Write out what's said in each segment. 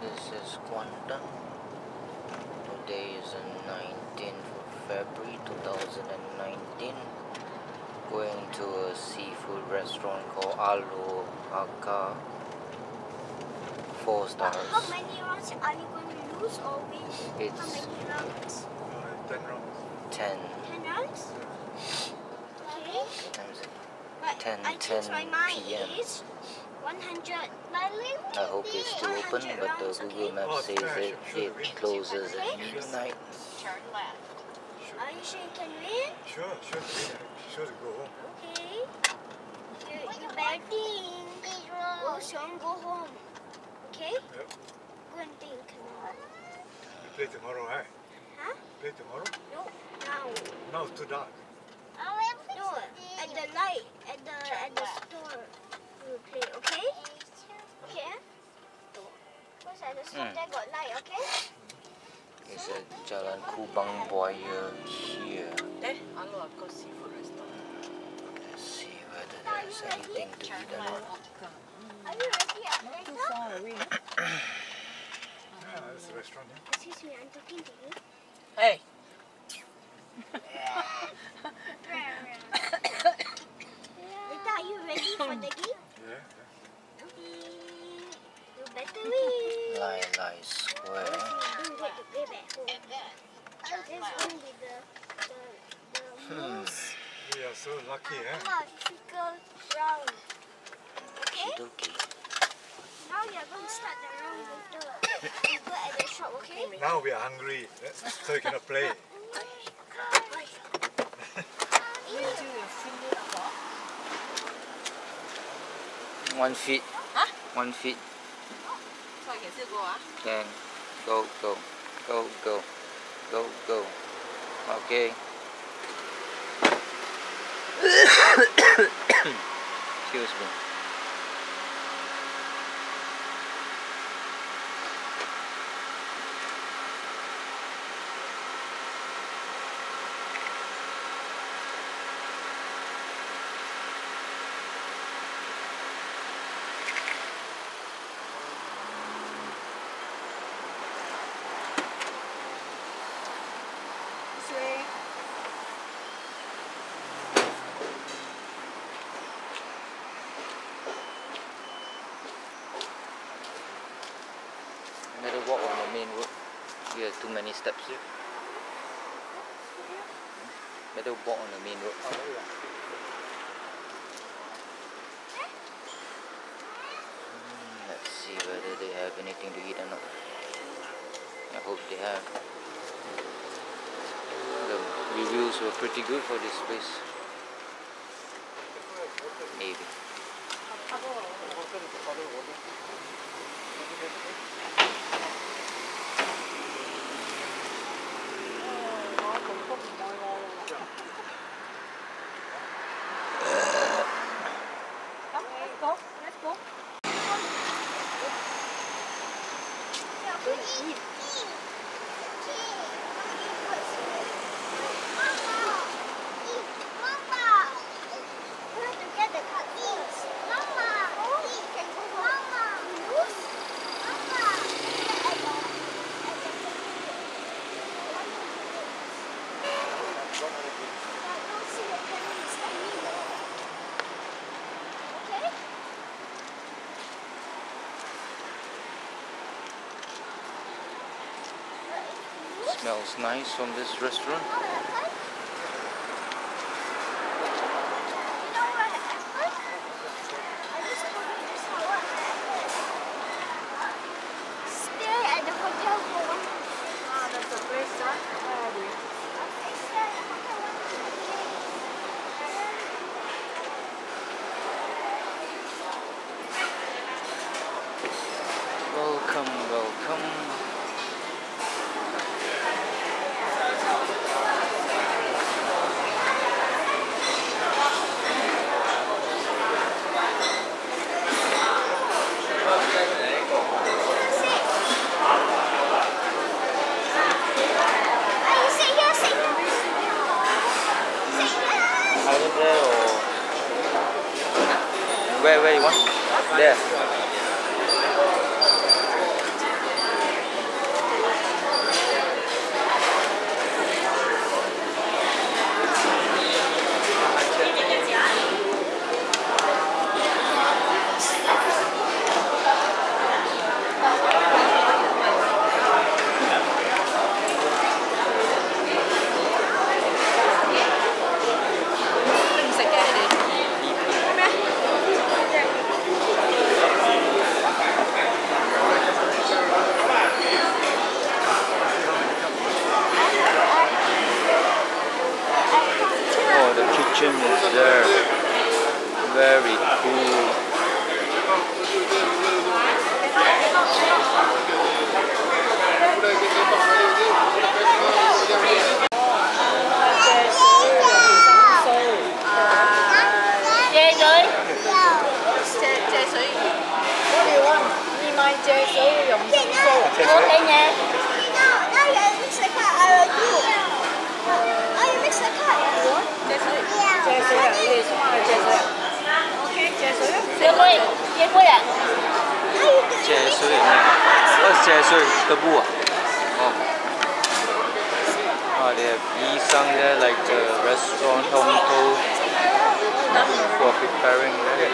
This is Kuantan. Today is the 19th of February 2019. Going to a seafood restaurant called Alu Aka. 4 stars. How many rounds are you going to lose or win? It's How many rounds? 10 rounds. 10. 10 rounds? Okay. What time is it? But 10 I think my mind PM. is 100. I hope it's still open, but the Google Maps says that it closes at midnight. Turn left. Are you sure you can win? Sure to go home. Okay. You better think. Go soon, go home. Okay? Yep. Go and think now. You play tomorrow, eh? Huh? Play tomorrow? No, now. Now it's too dark. No, at the light, at the store, we will play, okay? Okay? Because at the store there got light, okay? It's at Jalan Kubang Buaya here. Alu Aka seafood restaurant. Let's see whether there's anything to eat or not. Are you ready up Too there? far away. Yeah, it's a restaurant, yeah. Excuse me, I'm talking to you. Hey. Rita, are you ready for the game? Yeah. Okay. You better win. Lai Square. Don't get to play back home. This is going to be the most We are so lucky, eh? difficult round. Okay? Okie Now you are going to start the round with the people at the shop, okay? Now we are hungry, so we cannot play. Until you fill it up. 1 feet. Huh? 1 feet. So I can still go, ah? Then go. Okay. Excuse me. This way. Better walk on the main road. We have too many steps here. Better walk on the main road. Let's see whether they have anything to eat or not. I hope they have. The reviews were pretty good for this place. Maybe. Let's go. Smells nice from this restaurant. Stay at the hotel for 1 month. Ah, that's the place, huh? Where are we? Okay, stay at the hotel 1 month. Welcome. Over there or where you want? There. 借水用心數。 我俾你。Now you mix the card. I will do. Oh, you mix the card. 借水。借水啊！你哋想話借水啊 ？OK， 借水啊！ 借杯，借杯啊！ 借水借水的布啊。Oh. They have Yisang there, like the restaurant Hongtou for preparing that.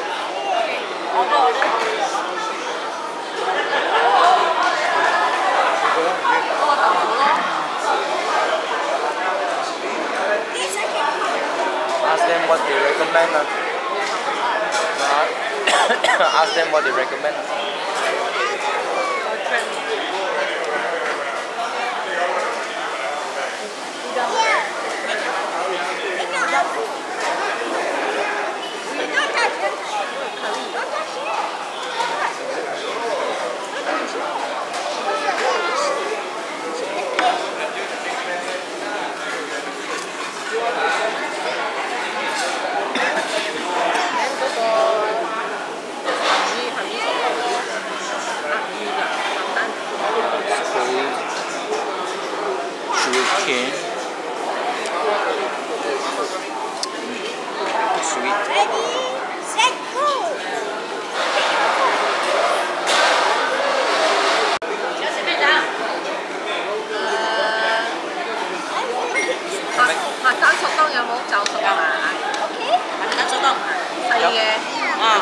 Ask them what they recommend. Ask them what they recommend. Sugarcane. Sweet. Ready, set, go. 鹹蛋熟當有冇就熟啊？鹹蛋熟當細嘅啊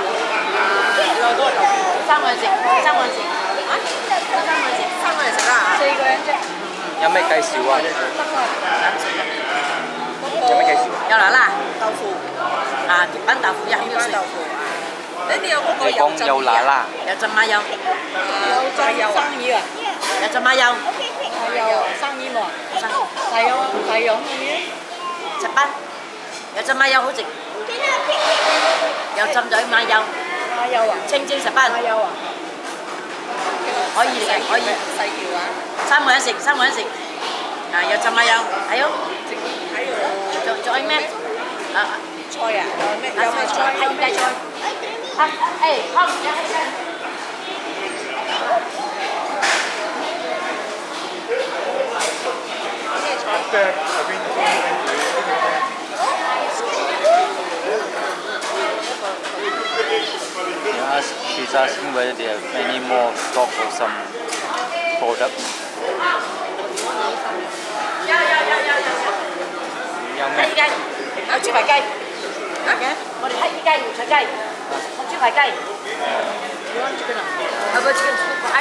，3個人食，3個人食啊，3個人食啦，4個人啫。 有咩介紹啊？有咩介紹？ 有拿辣豆腐啊，鐵板豆腐一定要食。你有嗰個你講有拿辣， 有浸馬油，有浸生魚啊，有浸馬油，有生魚冇啊？大洋魚，石斑，有浸馬油好食，有浸咗馬油，清蒸石斑，可以嘅，可以。細條啊，3個人食，3個人食，啊有浸馬油，係咯，仲有咩？啊菜啊，有咩菜？係雞菜。啊，誒，好， She's asking whether they have any more stock of some products. 有咩？ 雞，有豬排雞。我哋黑衣雞、瑤菜雞，豬排雞。有冇chicken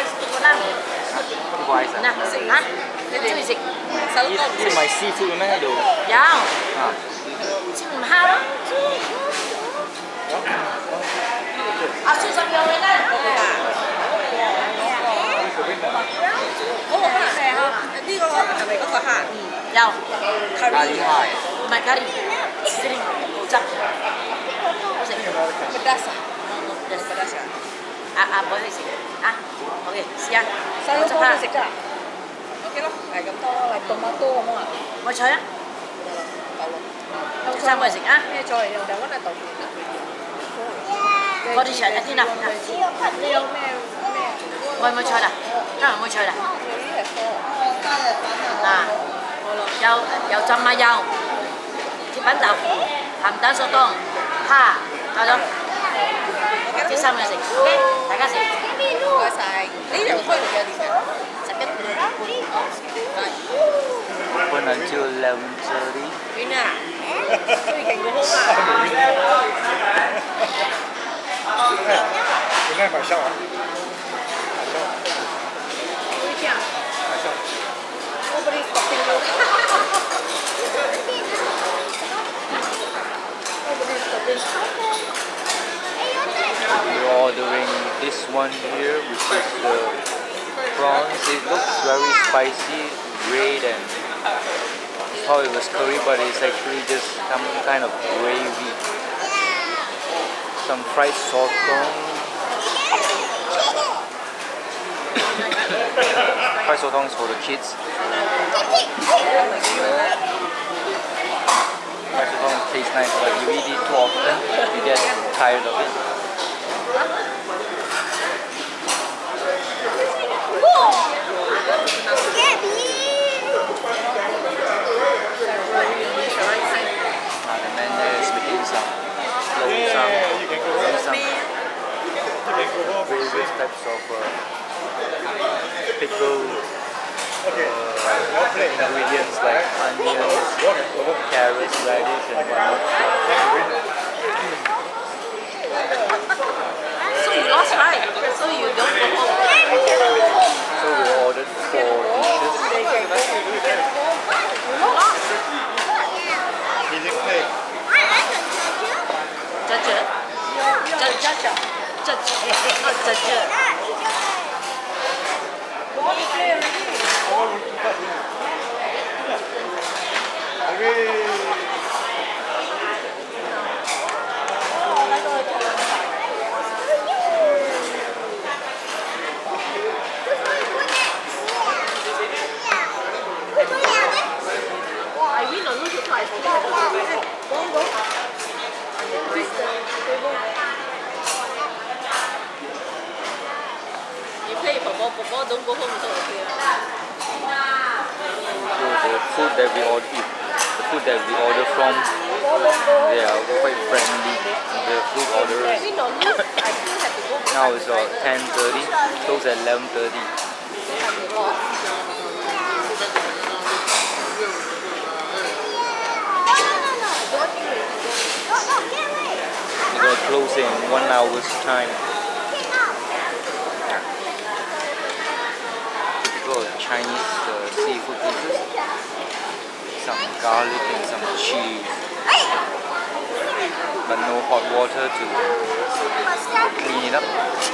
super ice 嗱，食嚇，你中意食手多唔呢啲咪seafood嘅咩喺度？ 有，煎唔蝦咯。阿叔十樣嘅咧，嗰個蝦咩蝦？呢個係咪嗰個蝦？有。 咖喱蝦。 唔係咖喱，係冇汁，好食。阿妹去食啊，好嘅，試下。細佬哥食㗎。OK 咯，係咁多咯，嚟凍麥多咁啊。冇菜啊？夠咯。三個人食啊？咩菜嚟？又揾下豆腐。我哋食一啲啦。你有咩？我有冇菜啦？今日冇菜啦。嗱，有浸馬油。鐵板豆腐、鹹蛋索當、蝦，夠咗，呢3樣食 ，OK， 大家食。唔該晒。呢樣開到幾多點㗎？11點半。 Open until 11:30. 遠啊！最勁嘅好嘛？ 现在买笑啊！ 會聽啊？ 买笑。 我俾你確定咗。 We're ordering this one here, which is the prawns. It looks very spicy, red, and I thought it was curry, but it's actually just some kind of gravy. Some fried sotong. Fried sotong is for the kids. Fried sotong tastes nice, but you eat it too often, you get tired of it. various types of pickled ingredients like onions, carrots, radish, and whatnot. So you lost, right? So you don't go home. So we ordered 4 dishes. You lost. He didn't play. Judge. Not judge. I win or lose, I you play for ball, don't go home, so okay. So the food that we order from, they are quite friendly. The food orders. Win or lose, I still have to go. Now it's 10:30, close at 11:30. We're going to close in 1 hour's time. Typical Chinese seafood dishes. Some garlic and some cheese. But no hot water to clean it up.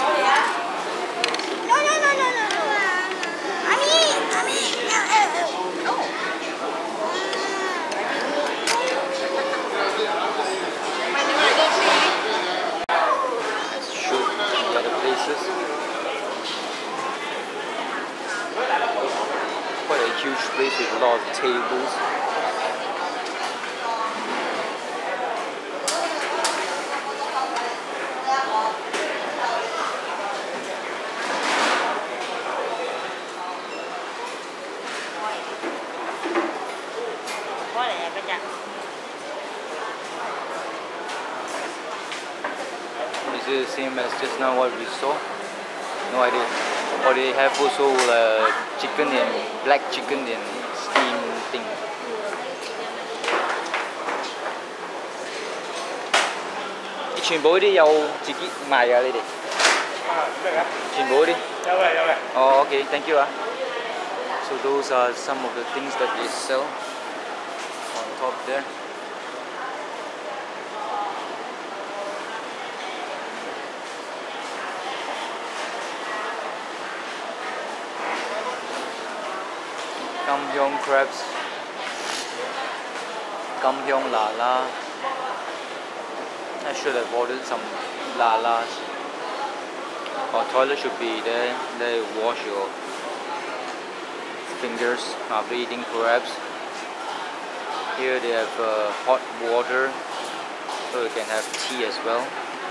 Let's shoot the other places. Quite a huge place with a lot of tables. Is it the same as just now what we saw? No idea. Or they have also chicken and black chicken and steam thing. This 全部啲有自己賣㗎，你哋？全部啲？有嘅有嘅。Oh, okay, thank you. So those are some of the things that they sell on top there. Kamyong crabs, Kamyong lala. I should have ordered some lalas. Our toilet should be there. There you wash your fingers after eating crabs. Here they have hot water, so you can have tea as well.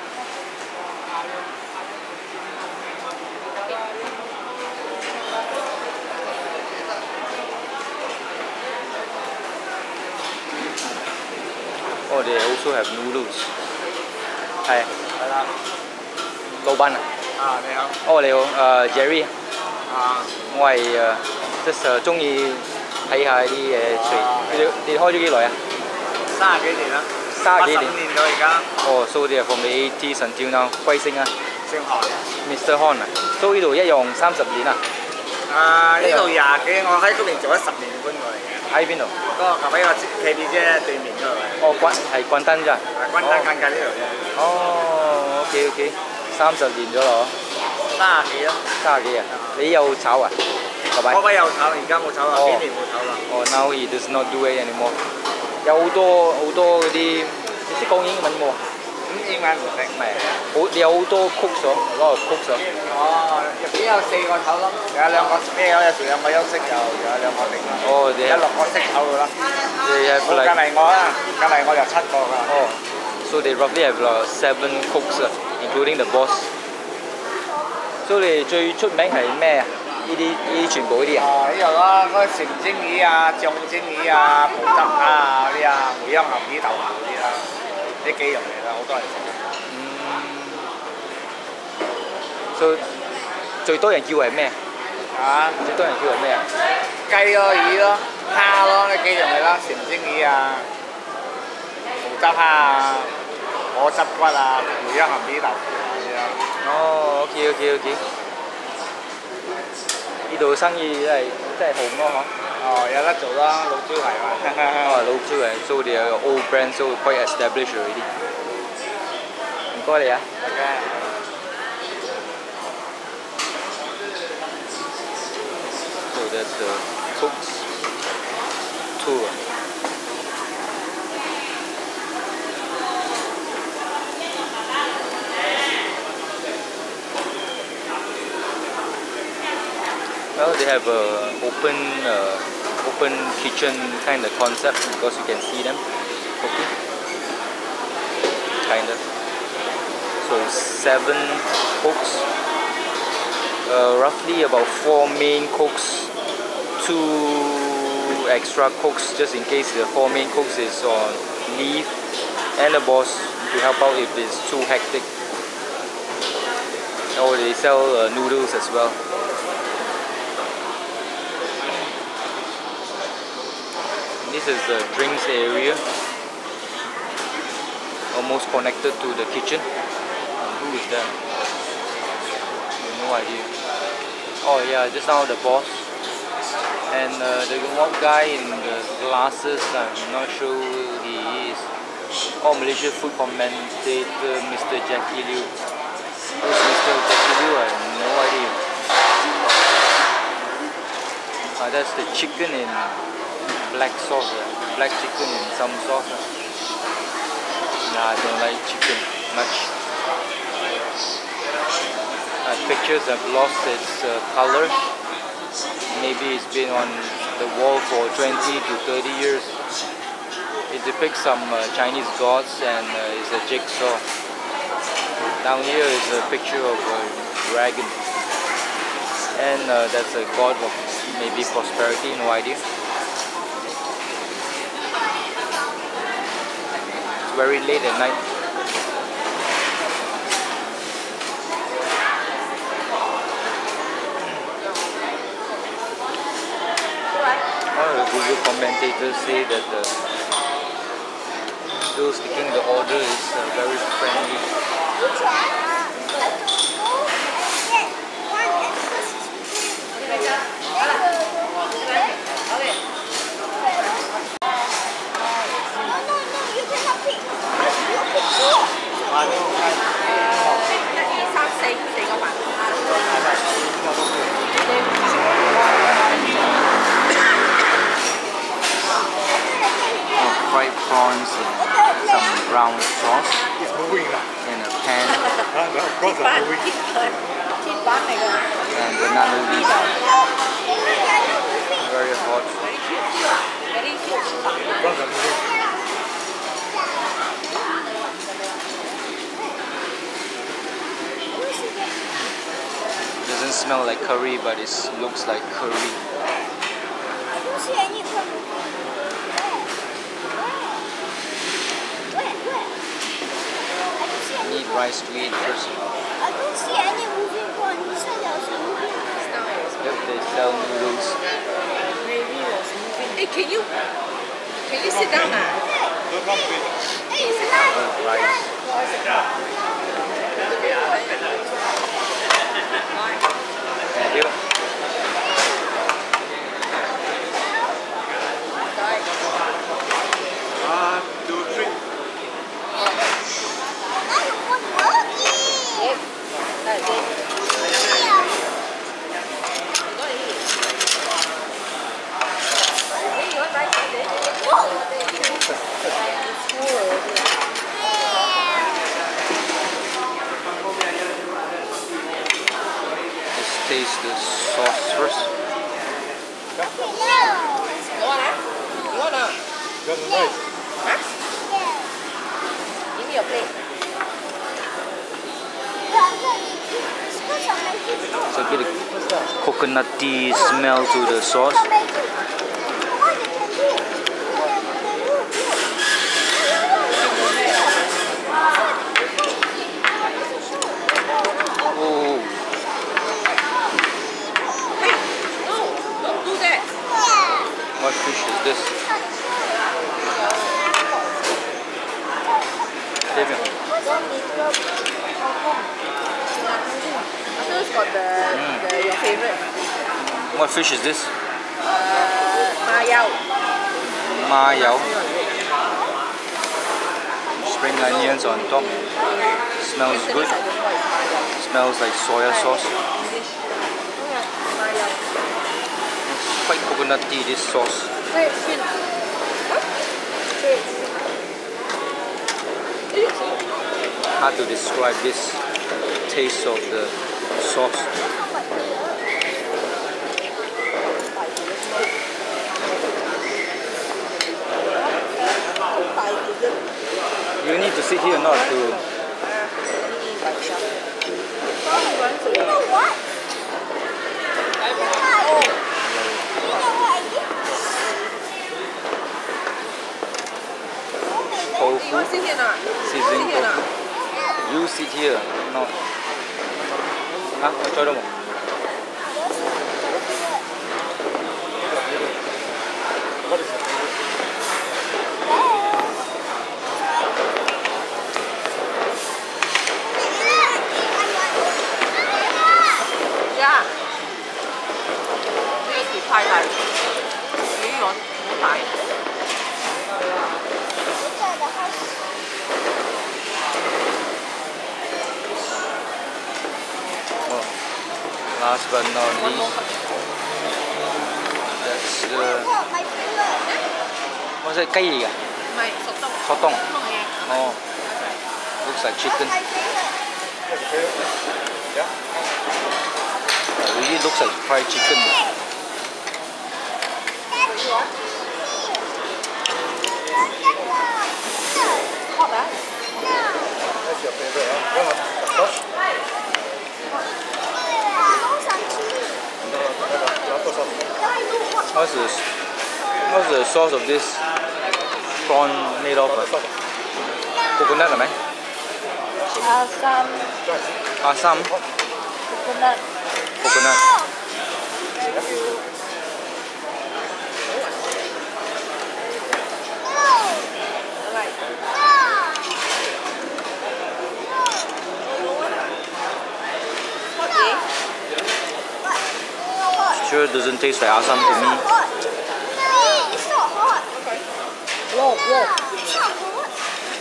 Oh, they also have noodles. 係啦，老闆啊。 你好。 哦，你好，Jerry。我係即係中意睇下啲嘢隨。你開咗幾耐啊 30幾年啦。 30幾年。 85年到而家。 哦，so they are from the 80s until now。貴姓啊？ 姓韓。 Mr. Han 啊。so 呢度一樣30年啊？ 呢度20幾，我喺嗰邊做咗10年搬過嚟嘅。 喺邊度？ 嗰個喺個 KBJ 對面嗰度。 哦，係軍燈咋？ 軍燈近呢度啫。 哦，OK OK， 30年咗咯 30幾咯。 30幾啊？你有炒啊？係咪？ 我咪有炒，而家冇炒啦，幾年冇炒啦。 哦 ，now he does not do it anymore。有好多嗰啲，你識講英文冇？ 英文唔識。 唔係，你有好多曲咗，攞嚟曲咗。 哦，入邊有4個頭咯，有2個咩有時2個休息，有2個定啦。 哦，你有6個識頭噶啦。 They have 隔 like 離我啦，隔離我有7個噶。 oh, so they roughly have 7 cooks, including the boss. So 你最出名係咩啊？呢啲全部呢啲啊？ 哦，呢度啦，嗰個成蒸魚啊、醬蒸魚啊、葡汁蝦啊嗰啲啊、梅香牛耳豆腐嗰啲啦，啲雞肉嚟啦，好多人食。 So 最多人叫係咩？ 啊， 最多人叫係咩啊？ 雞咯、魚咯、蝦咯，呢幾樣嘢啦，禪蒸魚啊、葡汁蝦啊、果汁骨啊、梅香鹹魚豆腐啊嗰啲咯。 哦，OK OK OK。呢度生意真係好咯嗬。 哦，有得做啦，老招牌嘛。 哦，老招係，so they are old brand, so quite established already。唔該你啊。So that's the Cook's tour. Well, they have a open kitchen kind of concept because you can see them cooking, kind of. So 7 cooks, roughly about 4 main cooks, 2 extra cooks just in case the 4 main cooks is on leave, and a boss to help out if it's too hectic. Oh, they sell noodles as well. This is the drinks area, almost connected to the kitchen. And who is that? No idea. Oh yeah, just now the boss. And the one guy in the glasses, I'm not sure who he is. Oh, Malaysia food commentator, Mr. Jackie Liu. Who's Mr. Jackie Liu? I have no idea. That's the chicken in black sauce, black chicken in some sauce. Nah, I don't like chicken much. Pictures have lost its color. Maybe it's been on the wall for 20 to 30 years. It depicts some Chinese gods and it's a jigsaw. Down here is a picture of a dragon. And that's a god of maybe prosperity, no idea. Very late at night. The Google commentators say that those taking the order is very friendly. Fried prawns in some brown sauce in a pan and banana leaves. Very hot. Doesn't smell like curry, but it looks like curry. Need rice to eat first. I don't see any moving prawn. You said there was a moving prawn. Yep, they sell noodles. Hey, can you sit down now? Hey, it's not. Rice. Thank you. Let's taste the sauce first. Give me your plate. So a bit of coconutty smell to the sauce. Oh, your favorite. What fish is this? Ma yao. Ma yao. Spring onions on top. Smells good. Smells like soya sauce. It's quite coconutty, this sauce. Hard to describe this taste of the sauce. You need to sit here or not to... You know what? Tofu, seasoning tofu. You sit here, no. Hả? Cho đâu một? Yeah. This is Thai Thai. This one, more Thai. Last but not least, that's the... My favorite. What's that? Cây gì à? Mày sốt tông. Sotong. Không nghe. Oh, looks like chicken. My favorite. It really looks like fried chicken. Hot á. That's your favorite, huh? Gosh. What's the sauce of this prawn made of? Coconut hả mấy? Asam, Asam? coconut. Coconut. Sure doesn't taste like asam to me. It's not hot. Whoa, whoa. It's not hot.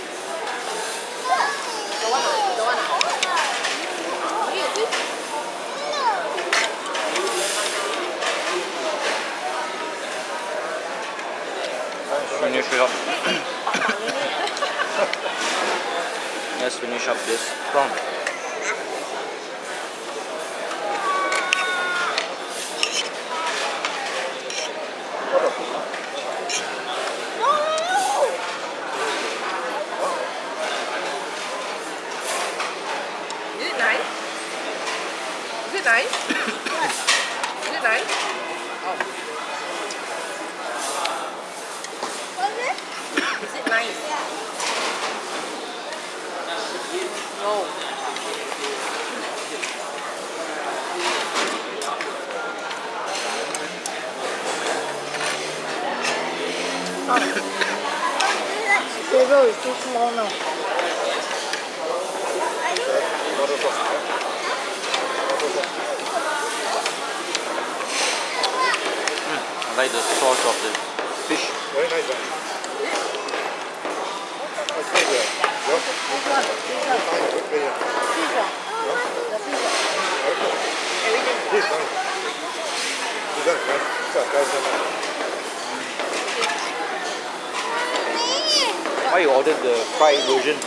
Finish it up. Let's finish up this prawn. Is it nice? Is it nice? Is it nice? Oh. Was it? Is it nice? No. Table is too small now. I like the sauce of the fish. Very nice, huh? That's good, yeah. Yep. Fine, good for you. This one. This one, right? What's up, guys? Why you ordered the fried version?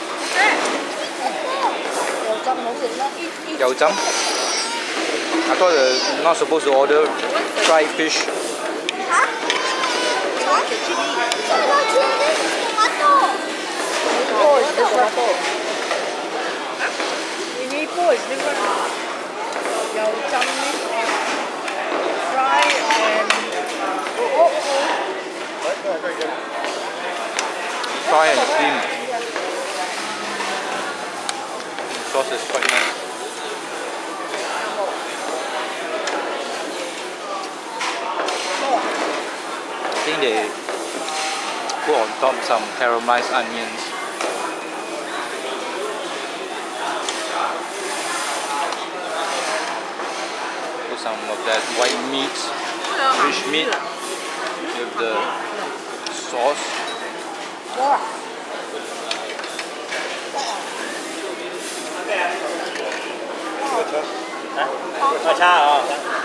Dầu chấm. I thought you're not supposed to order fried fish. Huh? What? Oh, it's the tomato. Meatball is different. Dầu chấm fry and Fry and steam. The sauce is quite nice. I think they put on top some caramelized onions. some of that white meat, fish meat with the sauce. Cho cha à?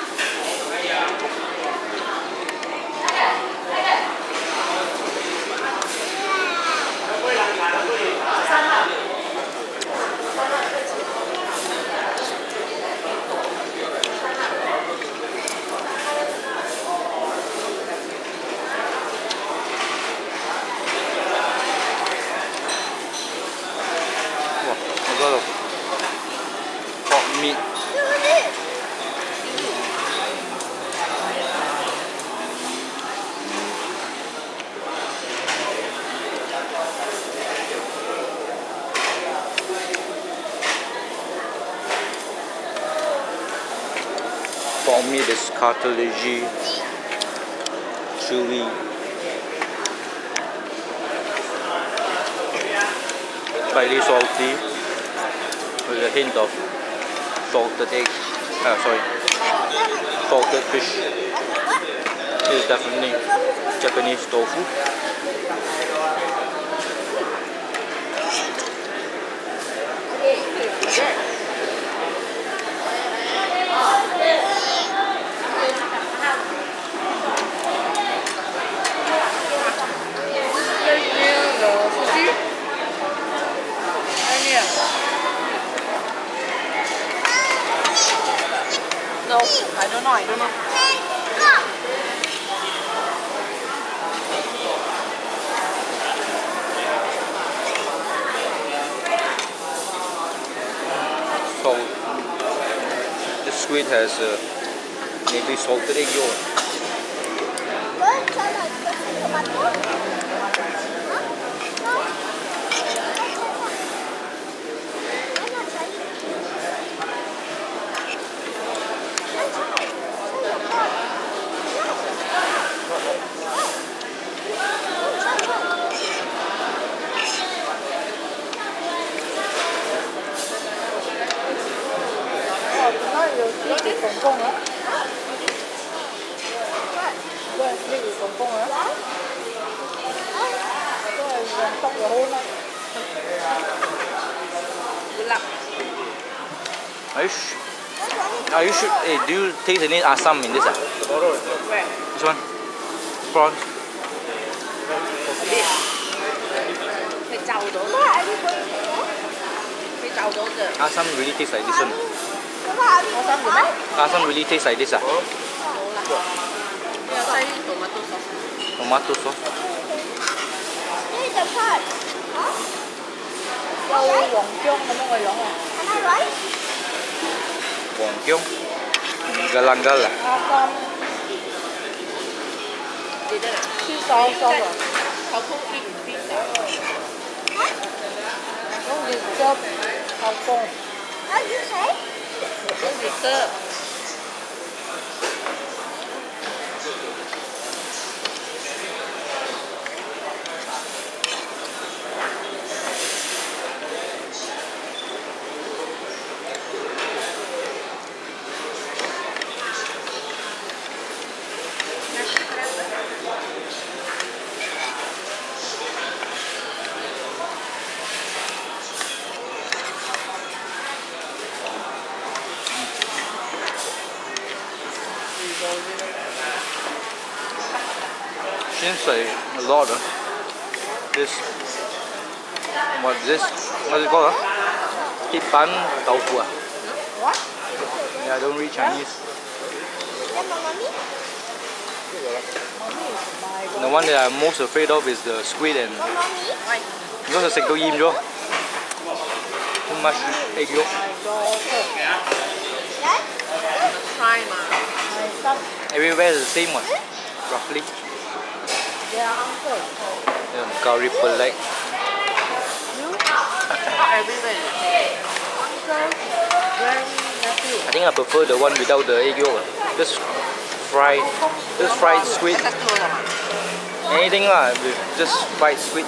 A lot of pork meat. Pork meat is cartilagey, chewy. Slightly salty, with a hint of salted egg. Salted fish. This is definitely Japanese tofu. No, I don't know. So the squid has maybe salted egg yolk. Are you sure? Hey, do you taste any asam in this? Which one? Prawns? Asam really tastes like this one. Asam really tastes like this. Tomato sauce. Hoàng kiông, galangal. Seems like a lot of this. What's this? What's it called? Tipan tofu. What? Yeah, I don't read Chinese. The one that I'm most afraid of is the squid and because it's too much egg yolk. Everywhere is the same one, roughly. Curry pearl. I think I prefer the one without the egg yolk. Just fried squid. Anything lah, with just fried squid.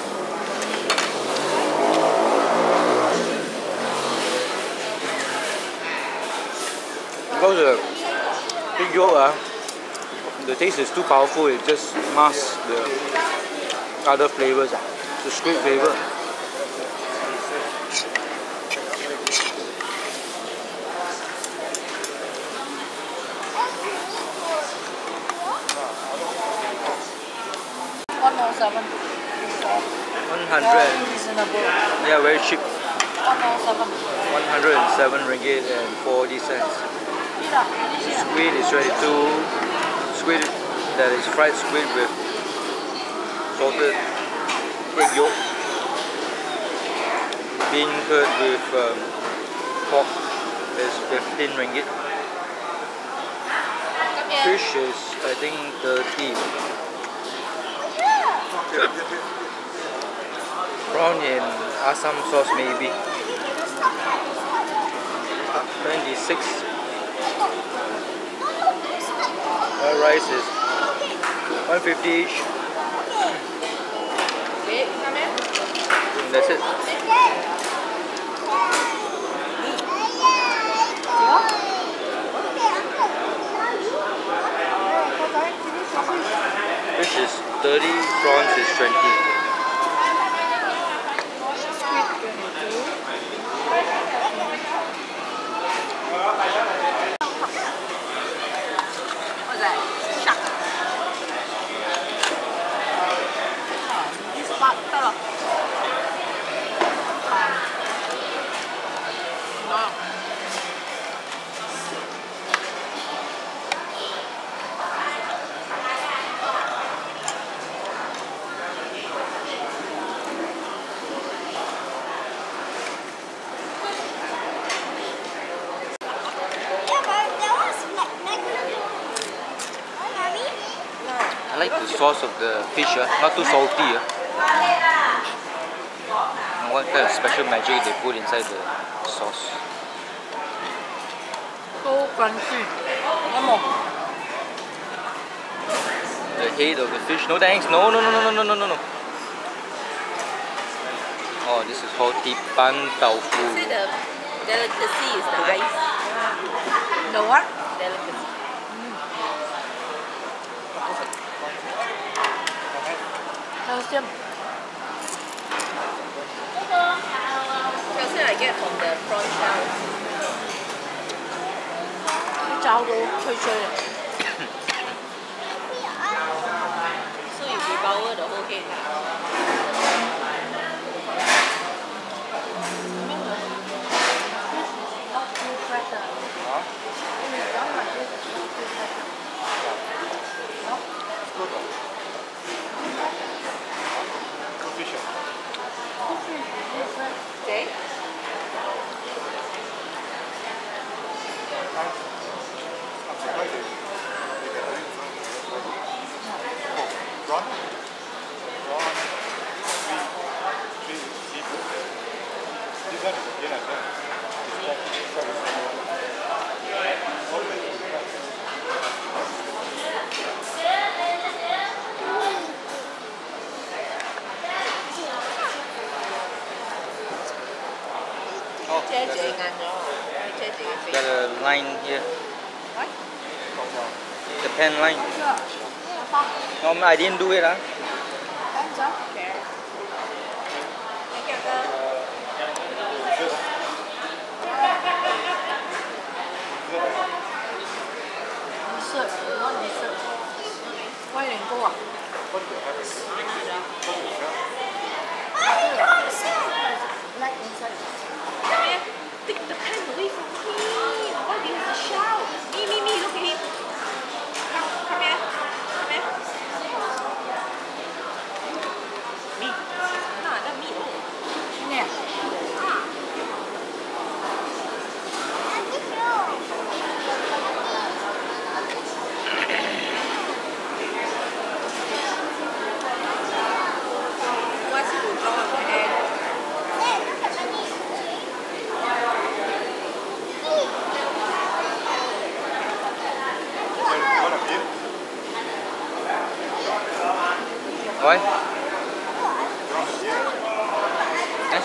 Because Egg yolk, the taste is too powerful. It just masks the other flavors. The squid flavor. $107. 100. Reasonable. Yeah, very cheap. 107. 107 ringgit and 40 cents. Squid is 22. Squid, that is fried squid with salted egg yolk. Bean curd with pork is 15 ringgit. Fish is, I think, 30. Prawn in Assam sauce maybe. 26. Rice is 150 each. That's it. Fish is 30, prawns is 20. What's that? Shark. This part, no. I like the sauce of the fish, not too salty. And what kind of special magic they put inside the sauce? So crunchy. One more. The head of the fish. No thanks. No. Oh, this is called Tipan Tofu. See the delicacy is the ice. The what? Delicacy. Calcium. Calcium I get from the prawn shells. 嚼到脆脆嘅。So you devour the whole head. Okay. Got a line here. What? The pen line. No, I didn't do it. Okay. Dessert, not dessert. Quay đèn cô à? Like inside. Come here. Take the pen away from him. Why do you have to shout? Me, look at him. Come here. Me. No, not me. Nè. What's the wrong with it? Why? Yes?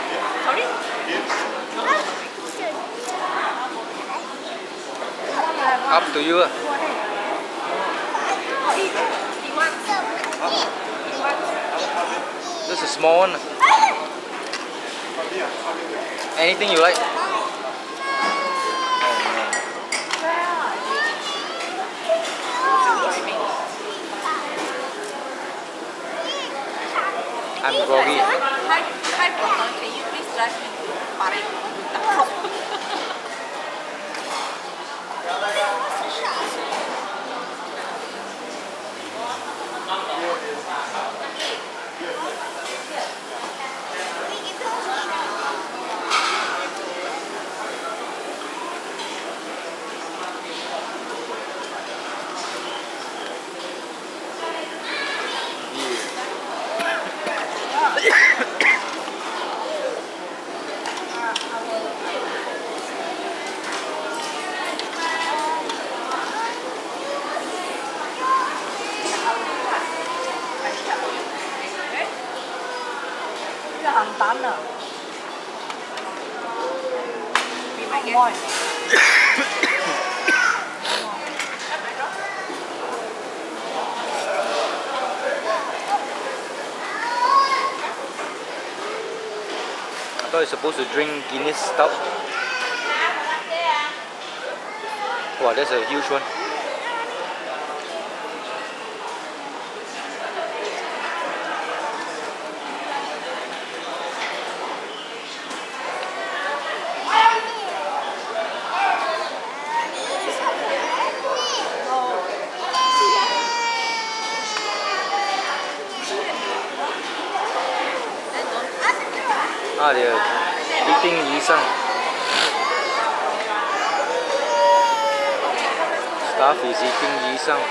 Sorry? Up to you. This is a small one. Anything you like? I'm groggy. Hi, Broton, can you please drive me to Paris? Hàm tán à? Vì mày ghét. I thought you're supposed to drink Guinness Stout. Wow, that's a huge one. Ah, they're eating yisang. Staff is eating yisang.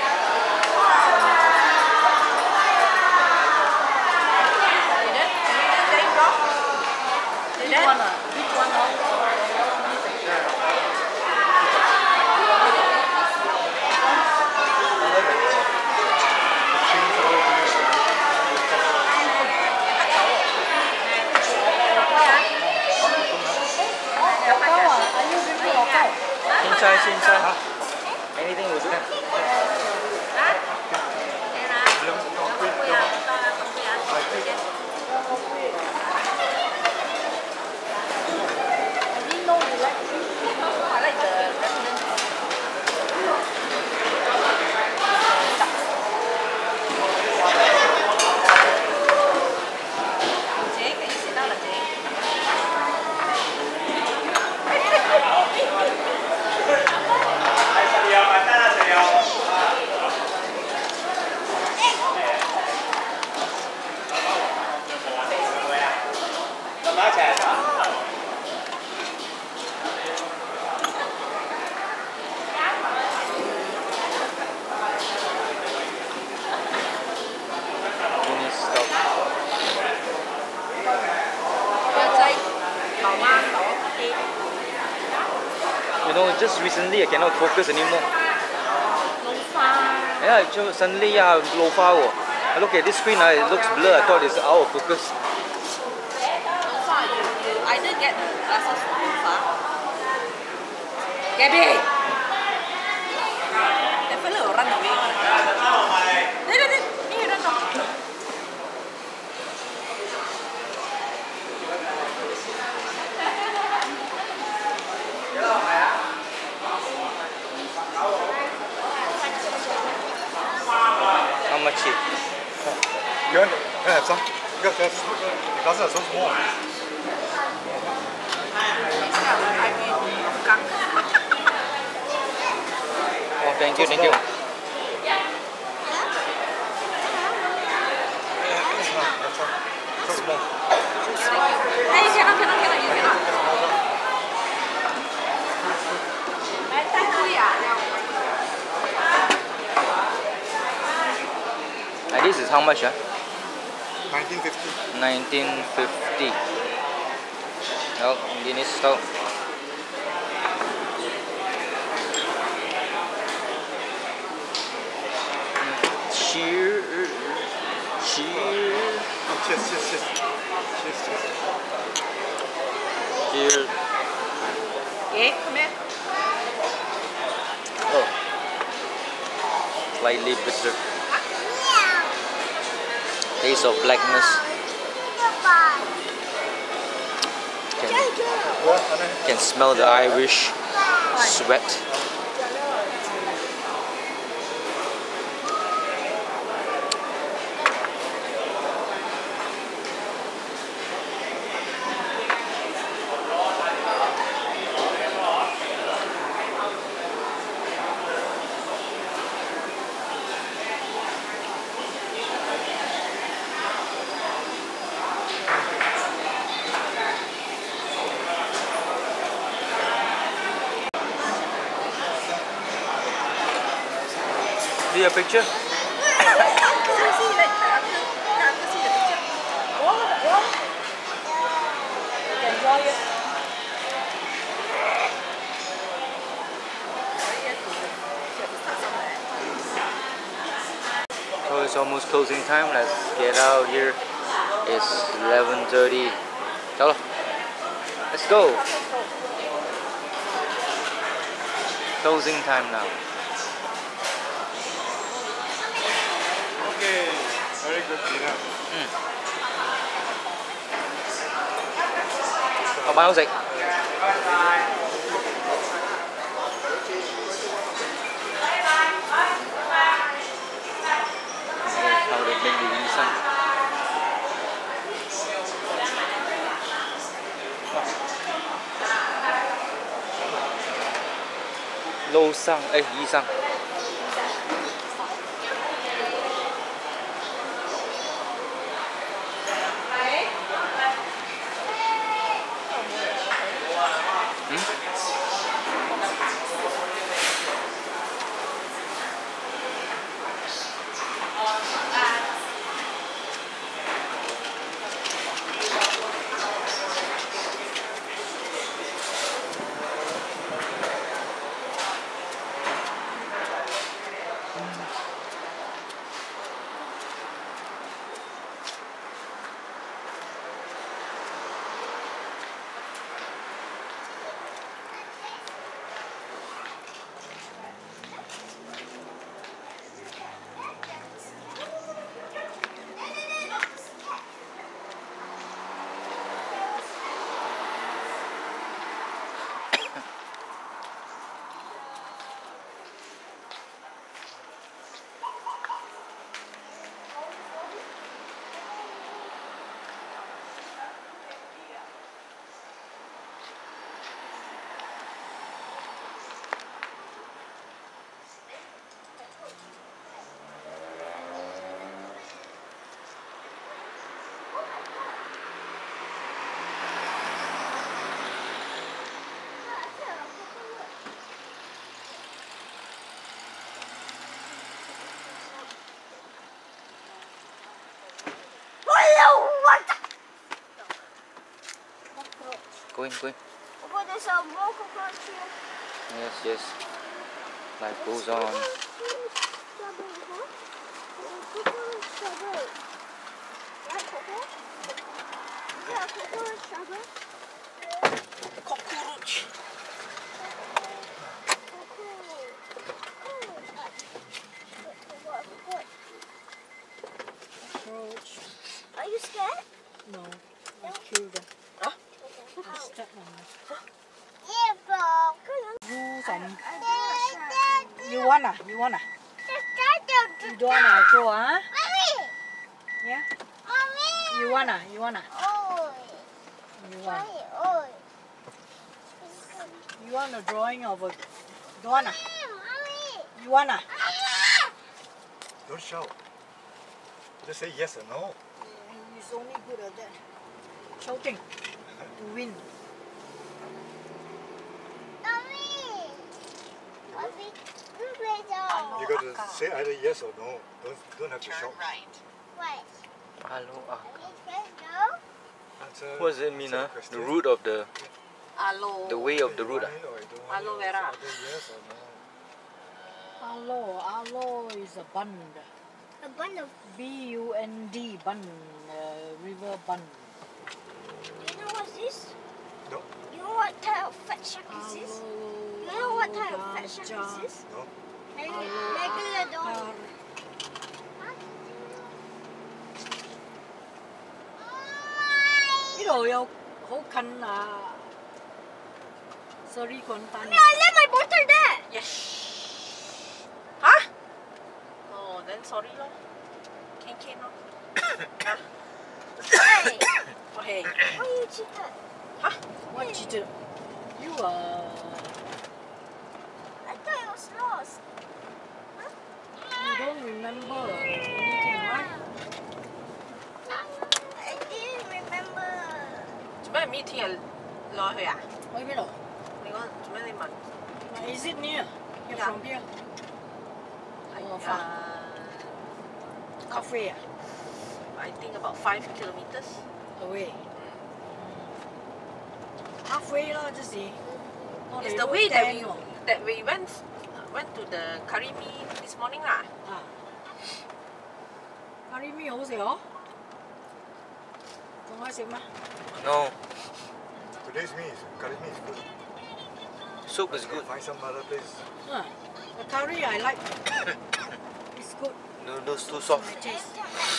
Inside. Anything will do. You know, just recently I cannot focus anymore. Yeah, suddenly low far. I look at this screen, it looks blurred. I thought it's out of focus. You either get the glasses from far. Gabby! That fellow will run away. He run off. How much is? Can I have some? Because the glasses are so small. Oh, thank you. So small. Hey, you cannot. You cannot. And this is how much? 1950. 1950. Oh, Guinness Stout. Cheers. Oh, cheers. Cheers. Okay, come here. Oh, slightly bitter. Taste of blackness. Can smell the Irish sweat. See a picture? So it's almost closing time. Let's get out here. It's 11:30. Chalo. Let's go. Closing time now. Okay, very good dinner. Học bao dịch? How they make the insang. Lô sang, yi sang. Go in. Oh, there's a more cockroach here. Yes. Life goes on. Cockroach. Are you scared? No, I killed them. I stepped on them. Yeah, bro. You wanna? You don't wanna go, huh? Yeah? You wanna? You want? You want a drawing of a... Don't wanna? You wanna? Don't shout. Just say yes or no. He's only good at that. Shouting to win. You got to say either yes or no. Don't have to shout. Hello. Answer, What does it mean? answer The question. root of the Aloe. way of the root. You want it or you don't want Aloe it. vera. Either yes or no. Aloe is a bund. A bun of. B-U-N-D, bun, river bun. Do you know what's this? No. You know what type of fat shark is this? You know what type of fat shark is this? No. Regular donut. 呢度有好近啊，Seri Kuantan。 I left my bottle there. Yes. Hả? Oh, then sorry lor. Can lor. Hả? Hey, Okay. why you cheated? Hả? What cheated? You I thought it was lost. you don't remember anything, right? I didn't remember. 做咩唔聽日落去啊？ 去邊度你講做咩你問？ ？Is it near? You're Yeah. from here? Oh, far. Halfway I think about 5 kilometers. away. Halfway 啦，即是。我 It's 哋 the 都 way that 驚 we 喎 that we went to the curry mee this morning 啦。 啊。咖喱麵好食哦，仲可以食咩？ No, Today's meat, curry meat is good. soup is good. Find some other place. The curry I like. It's good. Noodles too My soft. taste.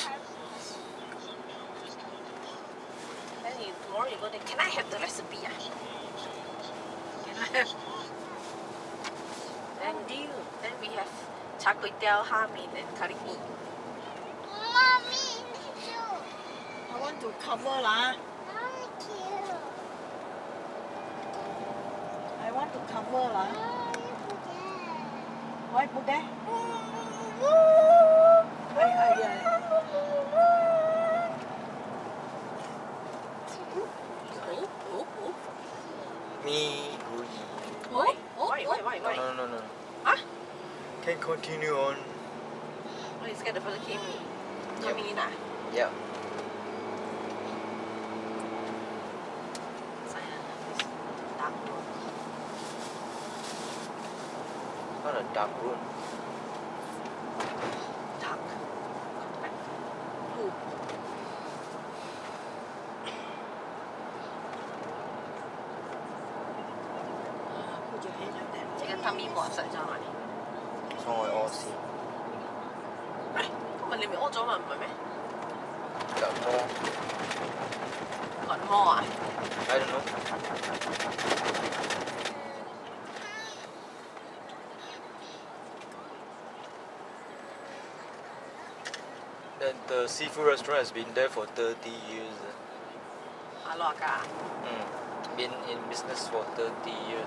Then you tomorrow you go there. Can I have the recipe 啊？ Can I have? Then then we have char kway teow, ha mein and curry mee. Mommy, too. I want to cover lah. Thank you. I want to cover lah. Oh, you forget. Why put there? Oh. Me, Hui. Oh, Why? No. Huh? Can continue on. Oh, you scared the person came coming in ah? Yeah. Dark room. Not a dark room. Dark. Who? Put your hand up there. 這個 tummy 冇實咗嘛？ 所以我屙屎。 今日你咪屙咗嘛？唔係咩？ 有魔割魔啊？ I don't know. Then the seafood restaurant has been there for 30 years. 阿落㗎。 Been in business for 30 years.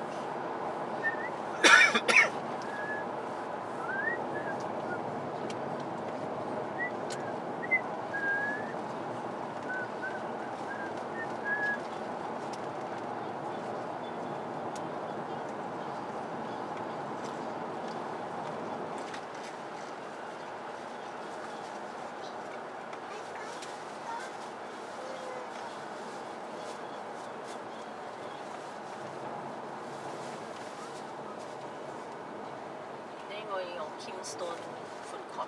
Kingston food court.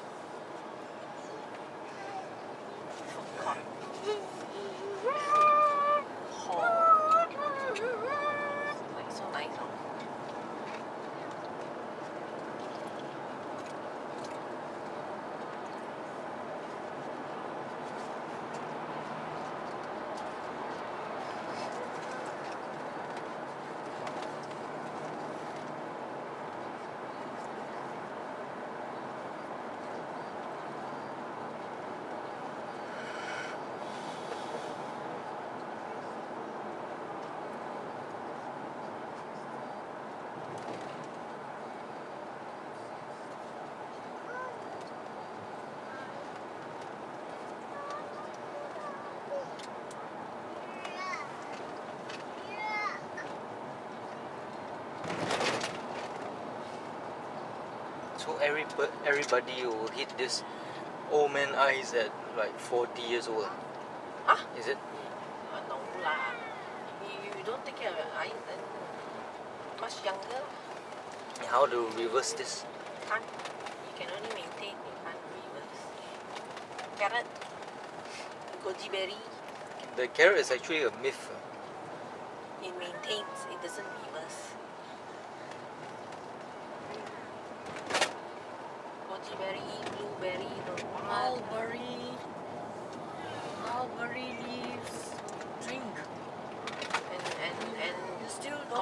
Food court. Hall. Like so nice. Huh? So everybody will hit this old man eyes at like 40 years old. Huh? Is it? No lah. You don't take care of your eyes then much younger. How to reverse this? Can't. You can only maintain. You can't reverse. Carrot. Goji berry. The carrot is actually a myth. It maintains. It doesn't reverse.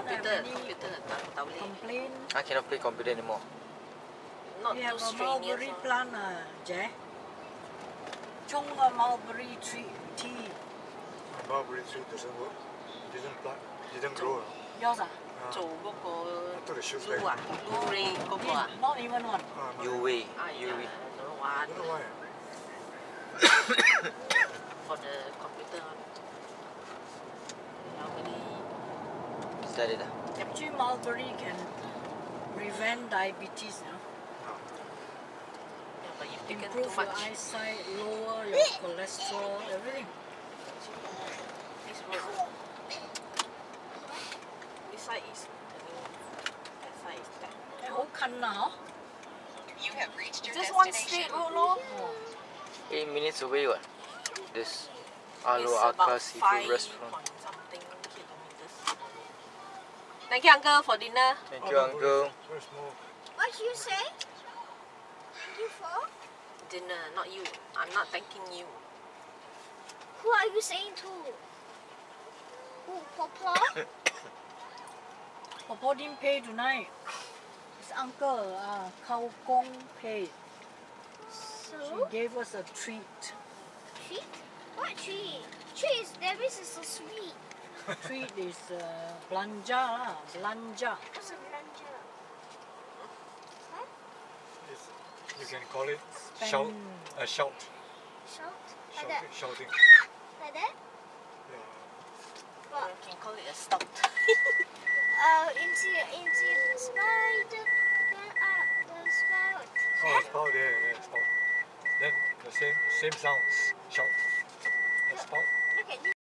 computer any tak boleh. complaint. I cannot play computer anymore. Not We too have a strenuous. mulberry plant, Jay. Chung a mulberry tree tea. Mulberry tree doesn't work. Didn't plant. Didn't grow. Yours 做嗰個 thought it should Lu 啊，Lu Ray 嗰個啊， Not even one. UV. 哎呀 UV. don't know what I don't know why. for the computer one. How many? Is that it? Actually, mulberry can prevent diabetes, Yeah, but you've taken improve too your much. eyesight, lower your cholesterol, everything. This one. This side is that side is that. 好近啊 You have reached your Just one destination. straight road lor. 8 minutes away what? This It's Alo about Aka Seafood 5 Restaurant. point something kilometers. Thank you, uncle, for dinner. Thank you, uncle. Where's more? What you say? You for? Dinner, not you. I'm not thanking you. Who are you saying to? Who, Papa? Papa didn't pay tonight. His uncle, Kao Gong paid. She So? gave us a treat. Treat? What treat? Treat, there is so sweet. Treat is belanja lah, belanja. What's a belanja? Huh? It's, you can call it Spend- shout. Shout. Shout? Like that? Shouting. Like that? Yeah. What? You can call it a stop. Into the spider. The spout. Oh, it's about there. Yeah, it's about. Then the same sounds. Shout.